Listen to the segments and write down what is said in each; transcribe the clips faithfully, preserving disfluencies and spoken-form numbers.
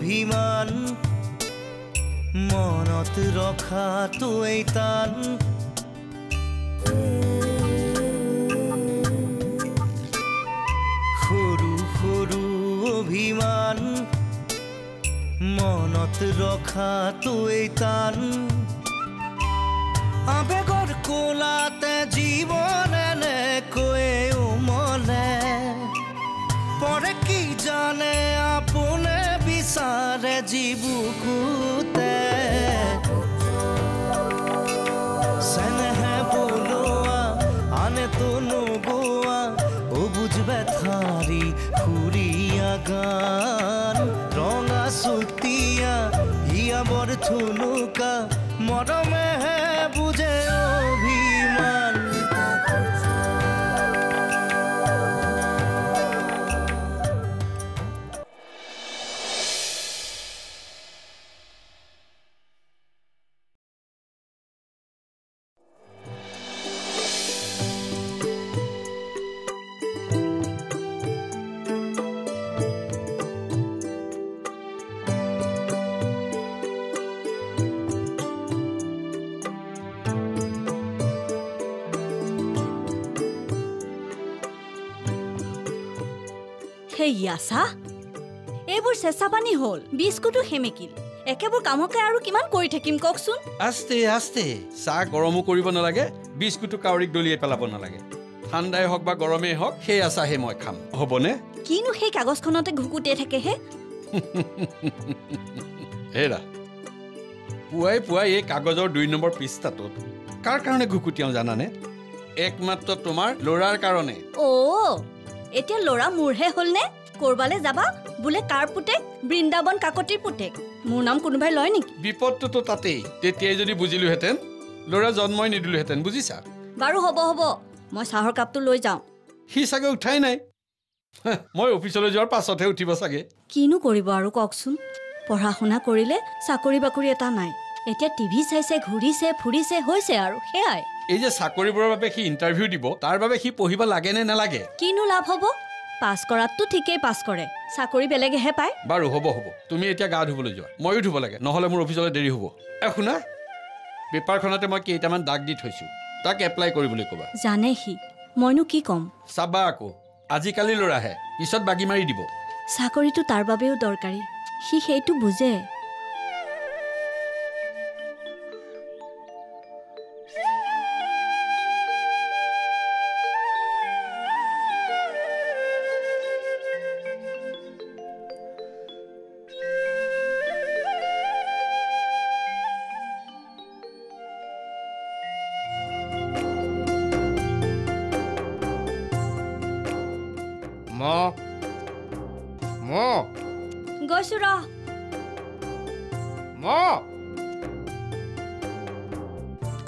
অভিমান মনত ৰখাটোৱেই টান সৰু সৰু অভিমান মনত ৰখাটোৱেই টান আবেগৰ কোলাতে জীৱন এনেকৈয়ে উমলে পৰে কি জানে আপোনে বিচাৰে জীৱুকুতে চেনেহে বোলোৱা আনেতো নোগোৱা অবুজ ব্যথাৰি সুৰীয়া গান ৰঙা চুতীয়া হিয়া বৰ থুনুকা মৰমেহে বুজে অভিমান ইয়াসা এইবোৰ চেঁচা পানী হল বিস্কুটো হেমেকিল একেবোৰ কামকে আৰু কিমান কৰি থাকিম ককচোন আস্তে আস্তে চাহ গৰমো কৰিব নালাগে বিস্কুটো কাউৰিক দলিয়াই পেলাব নালাগে ঠাণ্ডাই হওক বা গৰমেই হওক সেই আচাহে মই খাম হ'বনে কিনো সেই কাগজখনতে ঘুকুটিয়াই থাকে হে হেৰা পুৱাই পুৱাই এই কাগজৰ দুই নম্বৰ পৃষ্ঠাটোত কাৰ কাৰণে ঘুকুটিয়াও জানানে একমাত্ৰ তোমাৰ ল'ৰাৰ কাৰণে অ এতিয়া ল'ৰা মোৰহে হলনে কৰবালে যাবা বুলে কাৰ পুতেক বৃন্দাবন কাকতিৰ পুতেক মোৰ নাম কোনোবাই লয় নেকি বিপদটো তাতেই তেতিয়াই যদি বুজিলোহেঁতেন ল'ৰা জন্মই নিদিলোহেঁতেন বুজিছা বাৰু হ'ব হ'ব মই চাহৰ কাপটো লৈ যাওঁ সি চাগে উঠাই নাই মই অফিচলৈ যোৱাৰ পাছতহে উঠিব চাগে কিনো কৰিব আৰু কওকচোন পঢ়া শুনা কৰিলে চাকৰি বাকৰি এটা নাই এতিয়া টিভি চাইছে ঘূৰিছে ফুৰিছে হৈছে আৰু সেয়াই এই যে চাকৰিবোৰৰ বাবে সি ইণ্টাৰভিউ দিব তাৰ বাবে সি পঢ়িব লাগে নে নালাগে কিনো লাভ হ'ব পাছ কৰাততো ঠিকেই পাছ কৰে চাকৰি বেলেগেহে পায় বাৰু হ'ব হ'ব তুমি এতিয়া গা ধুবলৈ যোৱা ময়ো ধুব লাগে নহ'লে মোৰ অফিচলৈ দেৰি হ'ব এ শুনা পেপাৰখনতে মই কেইটামান দাগ দি থৈছোঁ তাক এপ্লাই কৰিবলৈ ক'বা জানে সি মইনো কি ক'ম চাবা আকৌ আজিকালি ল'ৰাহে পিছত বাগি মাৰি দিব চাকৰিটো তাৰ বাবেও দৰকাৰী সি সেইটো বুজে গৈছো ৰ ক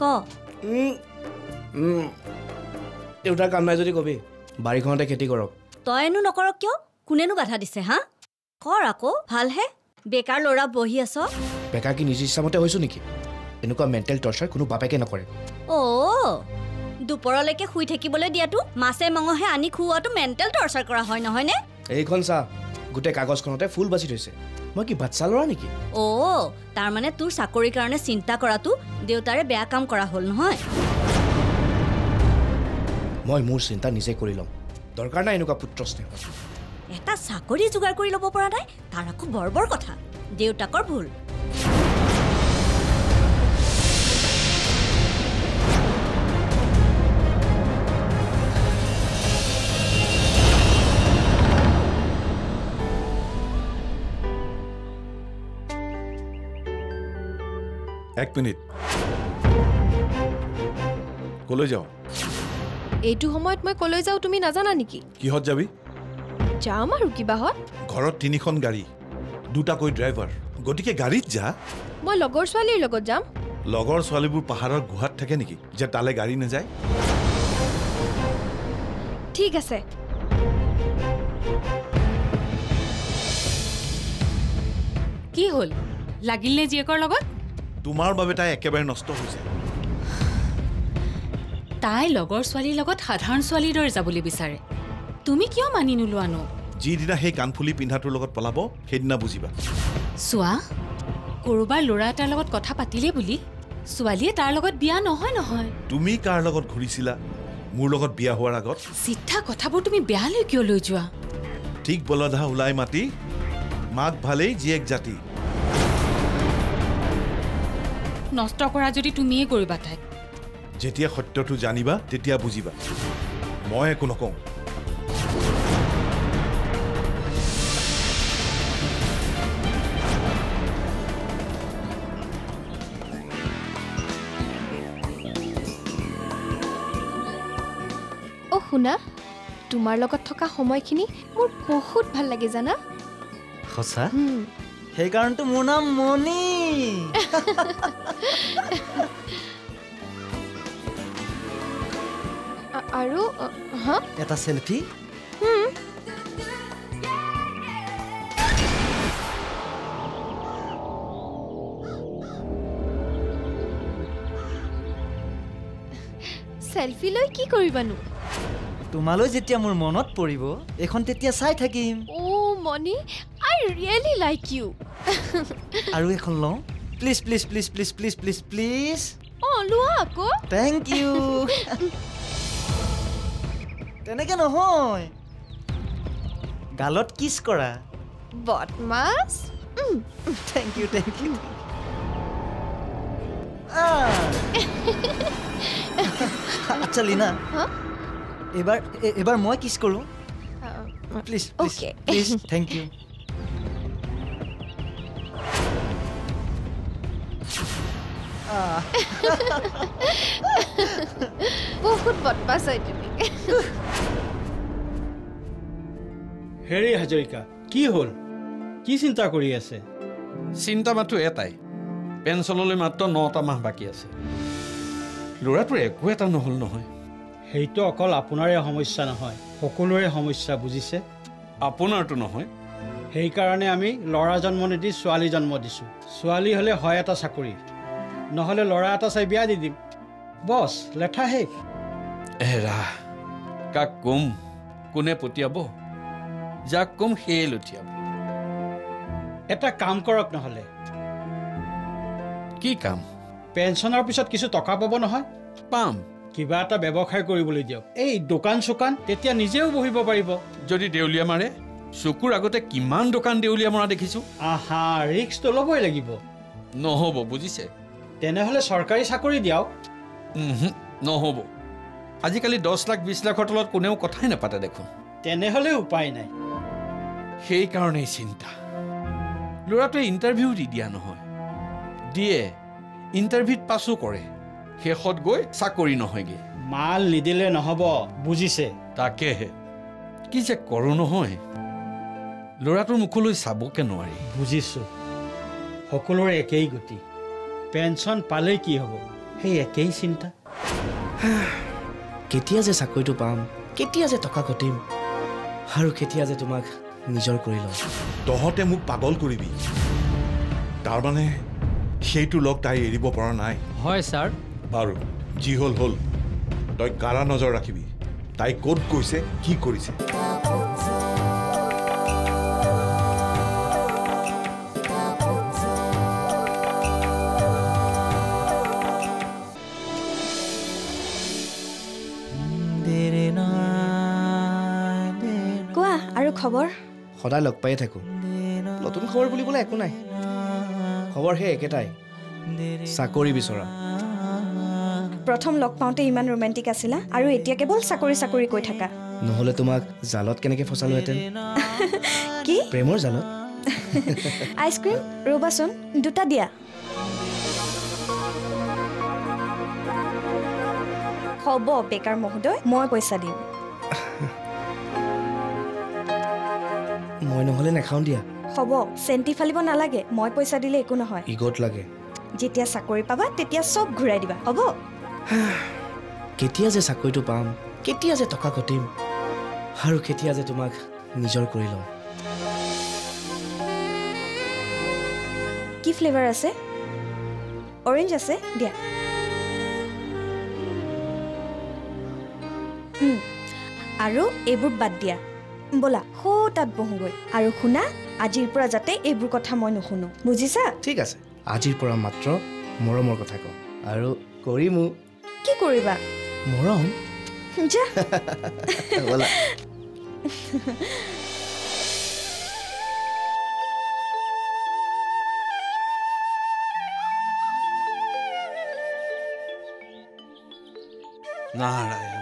দেউতাৰ কাম নাই যদি কবি বাৰীখনতে খেতি কৰক তইনো নকৰক কিয় কোনেনো বাধা দিছে হা কৰ আকৌ ভালহে বেকাৰ ল'ৰা বহি আছ বেকাৰ কি নিজ ইচ্ছামতে হৈছো নেকি এনেকুৱা মেণ্টেল টৰ্চাৰ কোনো বাপেকে নকৰে অ দুপৰলৈকে শুই থাকিবলৈ দিয়াটো মাছে মঙহে আনি খুওৱাটো মেণ্টেল টৰ্চাৰ কৰা হয় নহয়নে এইখন চা গোটেই কাগজখনতে ফুল বাচি থৈছে মই কি বাচ্চা ল'ৰা নেকি অ তাৰমানে তোৰ চাকৰিৰ কাৰণে চিন্তা কৰাটো দেউতাৰে বেয়া কাম কৰা হ'ল নহয় মই মোৰ চিন্তা নিজে কৰি ল'ম দৰকাৰ নাই এনেকুৱা পুত্ৰ স্নেহ এটা চাকৰি যোগাৰ কৰি ল'ব পৰা নাই তাৰ আকৌ বৰ বৰ কথা দেউতাকৰ ভুল এক মিনিট কলৈ যাও এইটো সময়ত মই কলৈ যাও তুমি নাজানা নেকি কিহত যাবি যাম আৰু কিবাহত ঘৰত তিনিখন গাড়ী দুটাকৈ ড্ৰাইভাৰ গতিকে গাড়ীত যা মই লগৰ ছোৱালীৰ লগত যাম লগৰ ছোৱালীবোৰ পাহাৰৰ গুহাত থাকে নেকি যে তালে গাড়ী নাযায় ঠিক আছে কি হল লাগিল নে জীয়েকৰ লগত তোমাৰ বাবে তাই একেবাৰে নষ্ট হৈছে তাই লগৰ ছোৱালীৰ লগত সাধাৰণ ছোৱালীৰ দৰে যাবলৈ বিচাৰে তুমি কিয় মানি নোলোৱানো যিদিনা সেই কাণফুলি পিন্ধাটোৰ লগত পলাব সেইদিনা বুজিবা চোৱা কৰবাৰ ল'ৰা এটাৰ লগত কথা পাতিলে বুলি ছোৱালীয়ে তাৰ লগত বিয়া নহয় নহয় তুমি কাৰ লগত ঘূৰিছিলা মোৰ লগত বিয়া হোৱাৰ আগত চিঠা কথাবোৰ তুমি বেয়ালৈ কিয় লৈ যোৱা ঠিক বলধা ওলাই মাতি মাক ভালেই জীয়েক জাতি নষ্ট কৰা যদি তুমিয়ে কৰিবা তাইক যেতিয়া সত্যটো জানিবা তেতিয়া বুজিবা মই একো নকওঁ অ' শুনা তোমাৰ লগত থকা সময়খিনি মোৰ বহুত ভাল লাগে জানা সঁচা সেইকাৰণেতো মোৰ নাম মণি আৰু হা এটা চেলফি চেলফি লৈ কি কৰিবানো তোমালৈ যেতিয়া মোৰ মনত পৰিব এখন তেতিয়া চাই থাকিম অ' মণি আই ৰিয়েলি লাইক ইউ আৰু এখন লওঁ please please please please please please please অ' লোৱা আকৌ থেংক ইউ তেনেকে নহয় গালত কিছ কৰা বদমাছ থেংক ইউ থেংক ইউ আচ্ছা লীনা এবাৰ এবাৰ মই কিছ কৰোঁ please please Okay. Please thank you বহুত বদমাছ হয় তুমি হেৰি হাজৰিকা কি হ'ল কি চিন্তা কৰি আছে চিন্তা মাথো এটাই পেঞ্চনলৈ মাত্ৰ নটা মাহ বাকী আছে ল'ৰাটোৰ একো এটা নহ'ল নহয় সেইটো অকল আপোনাৰে সমস্যা নহয় সকলোৰে সমস্যা বুজিছে আপোনাৰতো নহয় সেইকাৰণে আমি ল'ৰা জন্ম নিদি ছোৱালী জন্ম দিছোঁ ছোৱালী হ'লে হয় এটা চাকৰি নহ'লে ল'ৰা এটা চাই বিয়া দি দিম বছ লেঠা শেষ এৰা কাক কম কোনে পঠিয়াব যাক কম সেয়ে লঠিয়াব এটা কাম কৰক নহ'লে কি কাম পেঞ্চনৰ পিছত কিছু টকা পাব নহয় পাম কিবা এটা ব্যৱসায় কৰিবলৈ দিয়ক এই দোকান চোকান তেতিয়া নিজেও বহিব পাৰিব যদি দেউলীয়া মাৰে চকুৰ আগতে কিমান দোকান দেউলীয়া মৰা দেখিছোঁ আহা ৰিক্সটো ল'বই লাগিব নহ'ব বুজিছে তেনেহ'লে চৰকাৰী চাকৰি দিয়ক উমহু, নহ'ব আজিকালি দহ লাখ বিছ লাখৰ তলত কোনেও কথাই নাপাতে দেখোন তেনেহ'লে উপায় নাই সেইকাৰণেই চিন্তা ল'ৰাটোৱে ইণ্টাৰভিউ দি দিয়া নহয় দিয়ে ইণ্টাৰভিউত পাছো কৰে শেষত গৈ চাকৰি নহয়গৈ মাল নিদিলে নহ'ব বুজিছে তাকেহে কি যে কৰোঁ নহয় ল'ৰাটোৰ মুখলৈ চাবকে নোৱাৰি বুজিছোঁ সকলোৰে একেই গতি পেঞ্চন পালেই কি হ'ব সেই একেই চিন্তা কেতিয়া যে চাকৰিটো পাম কেতিয়া যে টকা ঘটিম আৰু কেতিয়া যে তোমাক নিজৰ কৰি ল'ম তহঁতে মোক পাগল কৰিবি তাৰমানে সেইটো লগ তাই এৰিব পৰা নাই হয় ছাৰ বাৰু যি হ'ল হ'ল তই কাৰা নজৰ ৰাখিবি তাই ক'ত গৈছে কি কৰিছে কোৱা আৰু খবৰ সদায় লগ পায়ে থাকোঁ নতুন খবৰ বুলিবলৈ একো নাই খবৰ সেই একেটাই চাকৰি বিচৰা প্ৰথম লগ পাওঁতে ইমান ৰোমেণ্টিক আছিলা আৰু এতিয়া কেৱল চাকৰি চাকৰি কৈ থাকা নহ'লে তোমাক জালত কেনেকৈ ফচালোহেঁতেন কি প্ৰেমৰ জালত আইচক্ৰীম ৰ'বাচোন দুটা দিয়া হ'ব বেকাৰ মহোদয় মই পইচা দিম মই নহ'লে নাখাওঁ দিয়া হ'ব চেণ্টি ফালিব নালাগে মই পইচা দিলে একো নহয় ইগত লাগে যেতিয়া চাকৰি পাবা তেতিয়া চব ঘূৰাই দিবা হ'ব কেতিয়া যে চাকৰিটো পাম কেতিয়া যে টকা ঘটিম আৰু কেতিয়া যে তোমাক নিজৰ কৰি ল'ম কি ফ্লেভাৰ আছে অৰেঞ্জ আছে দিয়া আৰু এইবোৰ বাদ দিয়া ব'লা সৌ তাত বহোগৈ আৰু শুনা আজিৰ পৰা যাতে এইবোৰ কথা মই নুশুনো বুজিছা ঠিক আছে আজিৰ পৰা মাত্ৰ মৰমৰ কথা কওঁ আৰু কৰিমো কি কৰিবা মৰম যা ব'লা নাৰায়ণ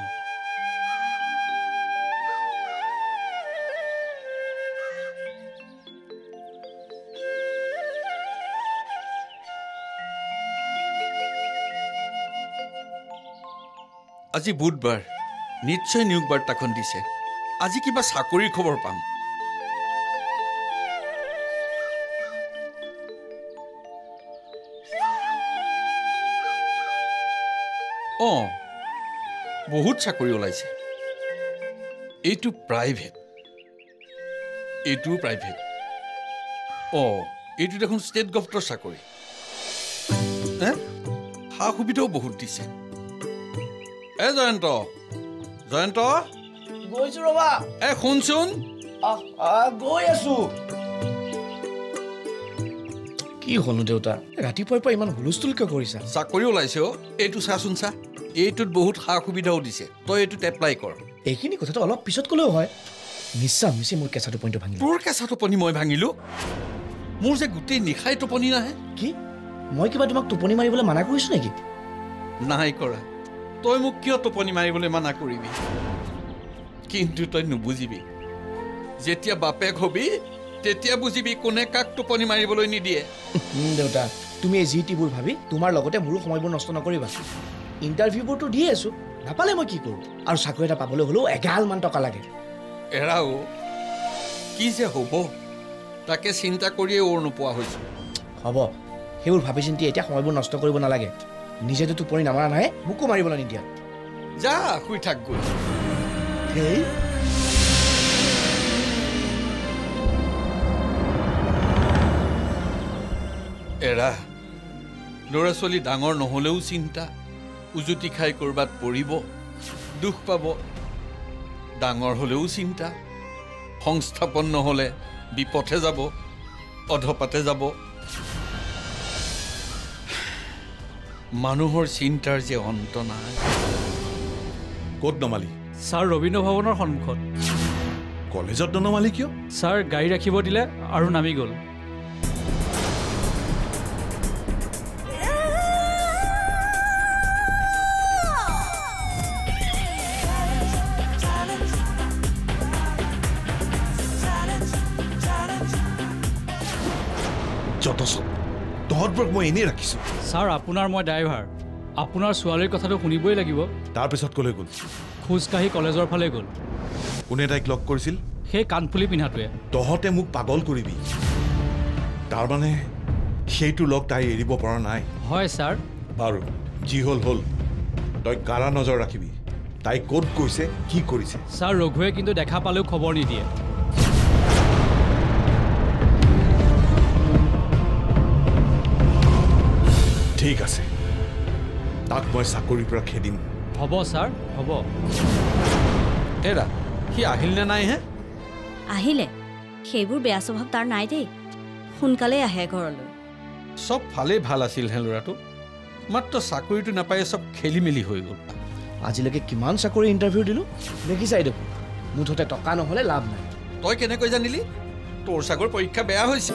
আজি বুধবাৰ নিশ্চয় নিয়োগ বাৰ্তাখন দিছে আজি কিবা চাকৰিৰ খবৰ পাম অঁ বহুত চাকৰি ওলাইছে এইটো প্ৰাইভেট এইটোও প্ৰাইভেট অঁ এইটো দেখোন ষ্টেট গভৰ্ণমেণ্টৰ চাকৰি সা সুবিধাও বহুত দিছে এ জয়ন্ত জয়ন্ত গৈছো ৰবা এ শুনচোন গৈ আছো কি হলো দেউতা ৰাতিপুৱাৰ পৰা ইমান হুলস্থুল কিয় কৰিছা চাকৰি ওলাইছে অ' এইটো চাচোন চা এইটোত বহুত সা সুবিধাও দিছে তই এইটোত এপ্লাই কৰ এইখিনি কথাটো অলপ পিছত ক'লেও হয় নিশ্চয় মিছি মোৰ কেঁচা টোপনিটো ভাঙিলো তোৰ কেঁচা টোপনি মই ভাঙিলো মোৰ যে গোটেই নিশাই টোপনি নাহে কি মই কিবা তোমাক টোপনি মাৰিবলৈ মানা কৰিছো নেকি নাই কৰা তই মোক কিয় টোপনি মাৰিবলৈ মানা কৰিবি কিন্তু তই নুবুজিবি যেতিয়া বাপেক হবি তেতিয়া বুজিবি কোনে কাক টোপনি মাৰিবলৈ নিদিয়ে দেউতা তুমি এই যি টিবোৰ ভাবি তোমাৰ লগতে মোৰো সময়বোৰ নষ্ট নকৰিবা ইণ্টাৰভিউবোৰতো দি আছো নাপালে মই কি কৰোঁ আৰু চাকৰি এটা পাবলৈ হ'লেও এগালমান টকা লাগে এৰাও কি যে হ'ব তাকে চিন্তা কৰিয়ে ওৰ নোপোৱা হৈছোঁ হ'ব সেইবোৰ ভাবি চিন্তি এতিয়া সময়বোৰ নষ্ট কৰিব নালাগে নিজেতো টোপনি নামাৰা নাই মোকো মাৰিবলৈ নিদিয়া যা শুই থাক গৈ সেই এৰা ল'ৰা ছোৱালী ডাঙৰ নহ'লেও চিন্তা উজুতি খাই ক'ৰবাত পৰিব দুখ পাব ডাঙৰ হ'লেও চিন্তা সংস্থাপন নহ'লে বিপথে যাব অধপাতে যাব মানুহৰ চিন্তাৰ যে অন্ত নাই ক'ত নমালি ছাৰ ৰবীন্দ্ৰ ভৱনৰ সন্মুখত কলেজত নমালি কিয় ছাৰ গাড়ী ৰাখিব দিলে আৰু নামি গ'ল যথেষ্ট তহঁতবোৰক মই এনেই ৰাখিছোঁ ছাৰ আপোনাৰ মই ড্ৰাইভাৰ আপোনাৰ ছোৱালীৰ কথাটো শুনিবই লাগিব তাৰপিছত ক'লৈ গ'ল খোজকাঢ়ি কলেজৰ ফালে গ'ল কোনে তাইক লগ কৰিছিল সেই কাণফুলি পিন্ধাটোৱে তহঁতে মোক পাগল কৰিবি তাৰমানে সেইটো লগ তাই এৰিব পৰা নাই হয় ছাৰ বাৰু যি হ'ল হ'ল তই কাৰা নজৰ ৰাখিবি তাই ক'ত গৈছে কি কৰিছে ছাৰ ৰঘুৱে কিন্তু দেখা পালেও খবৰ নিদিয়ে ঠিক আছে তাক মই চাকৰিৰ পৰা খেদিম হ'ব ছাৰ হ'ব এৰা সি আহিল নে নাই হে আহিলে সেইবোৰ বেয়া স্বভাৱ তাৰ নাই দেই সোনকালে আহে ঘৰলৈ চব ভালেই ভাল আছিল হে ল'ৰাটো মাত্ৰ চাকৰিটো নাপায় চব খেলি মেলি হৈ গ'ল আজিলৈকে কিমান চাকৰি ইণ্টাৰভিউ দিলোঁ দেখিছাই দেখোন মুঠতে টকা নহ'লে লাভ নাই তই কেনেকৈ জানিলি তোৰ চাগৰ পৰীক্ষা বেয়া হৈছে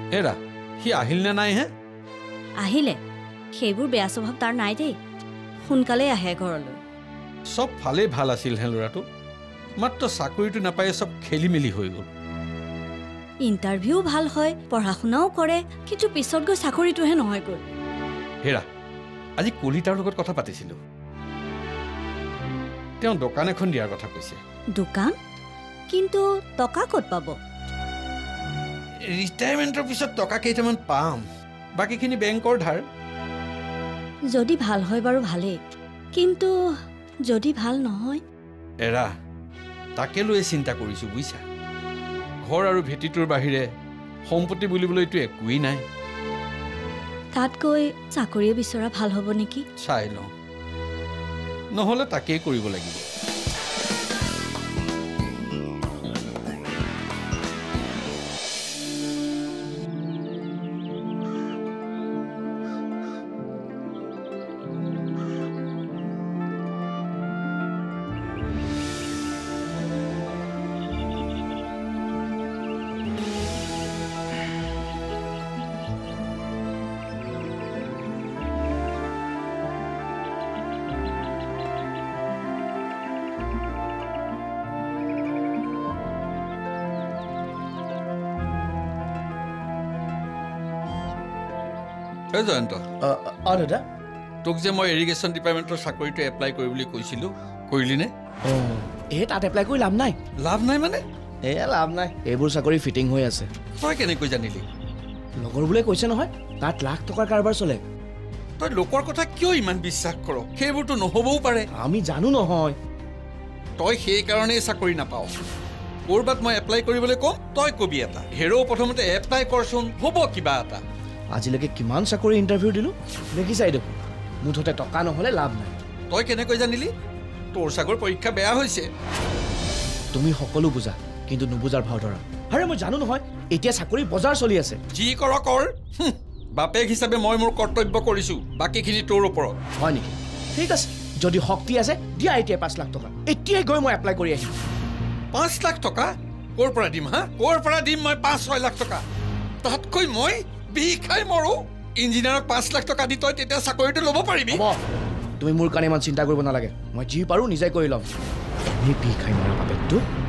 এৰা সি আহিল নে নাই হে আহিলে সেইবোৰ বেয়া স্বভাৱ তাৰ নাই দেই সোনকালে আহে ঘৰলৈ সব ভালেই ভাল আছিল হে ল'ৰাটো মাত্ৰ চাকৰিটো নাপায়ে সব খেলি মেলি হৈ গ'ল ইণ্টাৰভিউ ভাল হয় পঢ়া শুনাও কৰে কিন্তু পিছত গৈ চাকৰিটোহে নহয় গৈ হেৰা আজি কলিতাৰ লগত কথা পাতিছিলোঁ তেওঁ দোকান এখন দিয়াৰ কথা কৈছে দোকান কিন্তু টকা ক'ত পাব ৰিটায়াৰমেণ্টৰ পিছত টকা কেইটামান পাম বাকীখিনি বেংকৰ ধাৰ যদি ভাল হয় বাৰু ভালেই কিন্তু যদি ভাল নহয় এৰা তাকে লৈ চিন্তা কৰিছোঁ বুজিছা ঘৰ আৰু ভেটিটোৰ বাহিৰে সম্পত্তি বুলিবলৈতো একোৱেই নাই তাত গৈ চাকৰিয়ে বিচৰা ভাল হ'ব নেকি চাই লওঁ নহ'লে তাকেই কৰিব লাগিব জয়ন্ত অঁ দাদা তোক যে মই ইৰিগেশ্যন ডিপাৰ্টমেণ্টৰ চাকৰিটো এপ্লাই কৰি বুলি কৈছিলোঁ কৰিলিনে অঁ এই তাত এপ্লাই কৰি লাভ নাই লাভ নাই মানে এই লাভ নাই এইবোৰ চাকৰি ফিটিং হৈ আছে তই কেনেকৈ জানিলি লগৰ বোলে কৈছে নহয় তাত লাখ টকাৰ কাৰবাৰ চলে তই লোকৰ কথা কিয় ইমান বিশ্বাস কৰ সেইবোৰতো নহ'বও পাৰে আমি জানো নহয় তই সেইকাৰণেই চাকৰি নাপাওঁ ক'ৰবাত মই এপ্লাই কৰিবলৈ কম তই কবি এটা হেৰ' প্ৰথমতে এপ্লাই কৰচোন হ'ব কিবা এটা আজিলৈকে কিমান চাকৰি ইণ্টাৰভিউ দিলোঁ দেখিছাই দেখোন মুঠতে টকা নহ'লে লাভ নাই তই কেনেকৈ জানিলি তোৰ চাগৰ পৰীক্ষা বেয়া হৈছে তুমি সকলো বুজা কিন্তু নুবুজাৰ ভাও ধৰা আৰে মই জানো নহয় এতিয়া চাকৰি বজাৰ চলি আছে যি কৰ কৰ বাপেক হিচাপে মই মোৰ কৰ্তব্য কৰিছোঁ বাকীখিনি তোৰ ওপৰত হয় নেকি ঠিক আছে যদি শক্তি আছে দিয়া এতিয়া পাঁচ লাখ টকা এতিয়াই গৈ মই এপ্লাই কৰি আহিম পাঁচ লাখ টকা ক'ৰ পৰা দিম হা ক'ৰ পৰা দিম মই পাঁচ ছয় লাখ টকা তাতকৈ মই বিহ খাই মৰো ইঞ্জিনিয়াৰক পাঁচ লাখ টকা দি তই তেতিয়া চাকৰিটো ল'ব পাৰিবি তুমি মোৰ কাৰণে ইমান চিন্তা কৰিব নালাগে মই যি পাৰোঁ নিজে কৰি ল'ম এনেই বিহ খাই মৰা বাপেকটো